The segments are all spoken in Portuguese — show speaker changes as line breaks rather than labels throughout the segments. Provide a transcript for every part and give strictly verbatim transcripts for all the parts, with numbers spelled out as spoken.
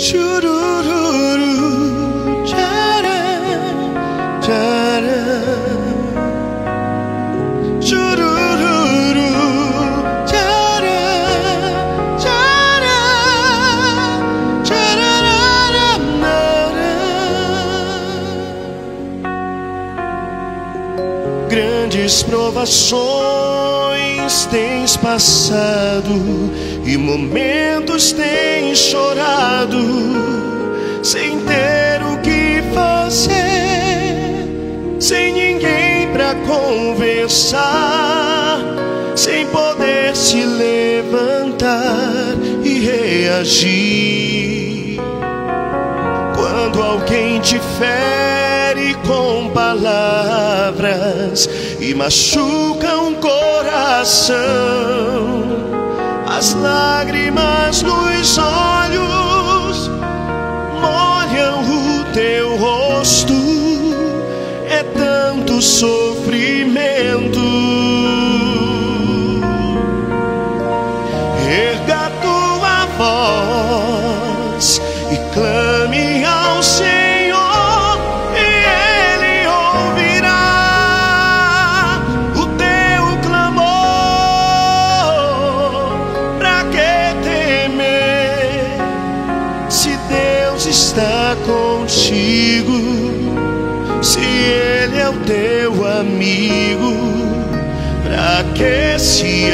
Churururu, tchará, tchará. Churururu, tchará, tchará, tchararararará. Grandes provações tens passado e momentos tens chorado, sem ter o que fazer, sem ninguém pra conversar, sem poder se levantar e reagir. Quando alguém te fere com palavras e machuca um coração, as lágrimas nos olhos molham o teu rosto. É tanto sofrimento. Erga tua voz e clame ao Senhor, e Ele ouvirá o teu clamor. Pra que temer se Deus está contigo? Se Ele é o teu amigo, pra que se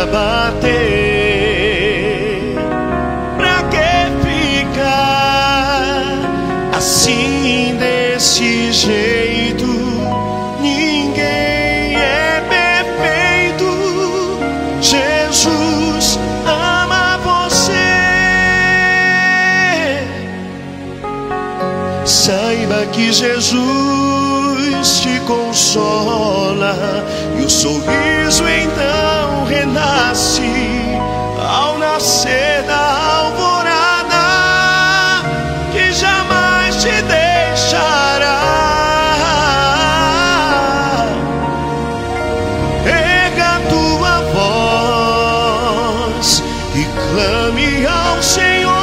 abater? Pra que ficar assim desse jeito? Ninguém é perfeito. Jesus ama você. Saiba que Jesus te consola, e o sorriso então renasce ao nascer da alvorada, que jamais te deixará. Erga tua voz e clame ao Senhor,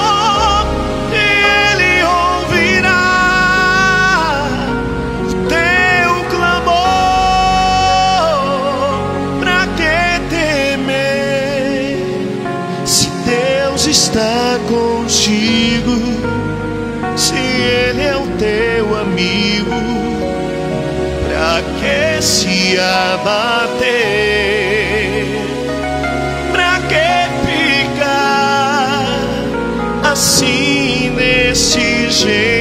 está contigo. Se Ele é o teu amigo, pra que se abater? Pra que ficar assim desse jeito?